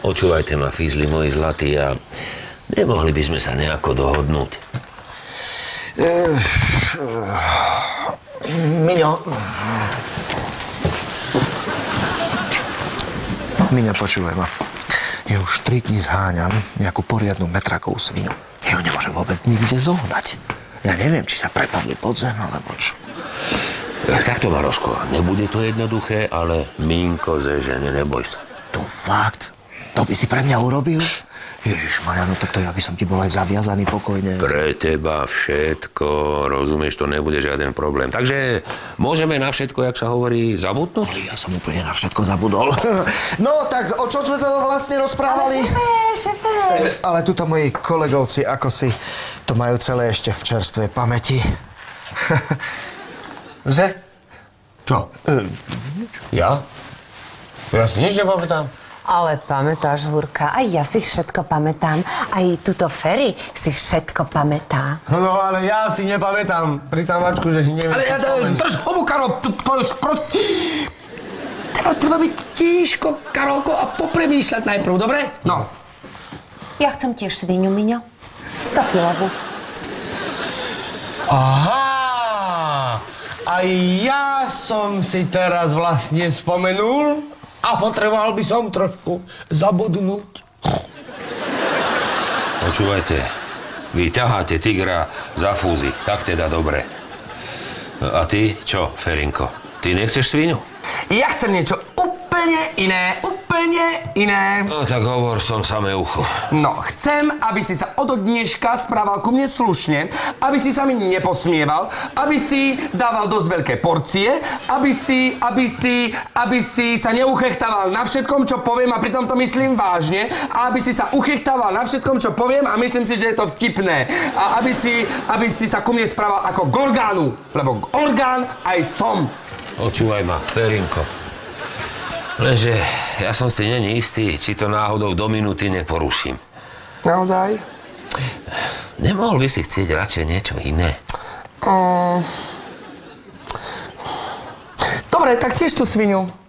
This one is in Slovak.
Počúvajte ma, fízli moji zlatí, a nemohli by sme sa nejako dohodnúť? Miňo, počúvaj ma. Ja už 3 dní zháňam nejakú poriadnu metrakovú svinu. Ja ho nemôžem vôbec nikde zohnať. Ja neviem, či sa prepadli pod zem, alebo čo. Takto, Maroško, nebude to jednoduché, ale Mínko zežene, neboj sa. To fakt? To by si pre mňa urobil? Ježišmaria, no tak to ja by som ti bol aj zaviazaný pokojne. Pre teba všetko, rozumieš, to nebude žiaden problém. Takže môžeme na všetko, jak sa hovorí, zabudnúť? Ale ja som úplne na všetko zabudol. No, tak o čom sme sa to vlastne rozprávali? Ale šéfe. Ale tuto moji kolegovci, ako si to majú celé ešte v čerstvej pamäti. Že? Čo? Ja? Ja si nič nepamätám. Ale pamätáš, Hurka, aj ja si všetko pamätám. Aj tuto Ferry si všetko pamätá. No, ale ja si nepamätám pri samačku, že neviem... Ale ja drž hubu, Karol, Teraz treba byť tížko, Karolko, a popremýšľať najprv, dobre? No. Ja chcem tiež svinu, Miňo. 100 kilovú. Aha! Aj ja som si teraz vlastne spomenul a potreboval by som trošku zabudnúť. Počúvajte, vy ťaháte tigra za fúzy, tak teda dobre. A ty, čo, Ferinko? Ty nechceš svinu? Ja chcem niečo úplne iné. No tak hovor, som samé ucho. No, chcem, aby si sa od dneška správal ku mne slušne, aby si sa mi neposmieval, aby si dával dosť veľké porcie, aby si sa neuchechtával na všetkom, čo poviem, a pritom to myslím vážne, a aby si sa uchechtával na všetkom, čo poviem, a myslím si, že je to vtipné. A aby si sa ku mne správal ako k orgánu, lebo orgán aj som. Počúvaj ma, Ferinko. Lenže ja som si není istý, či to náhodou do minúty neporuším. Naozaj? Nemohol by si chcieť radšej niečo iné? Dobre, tak tiež tú svinu.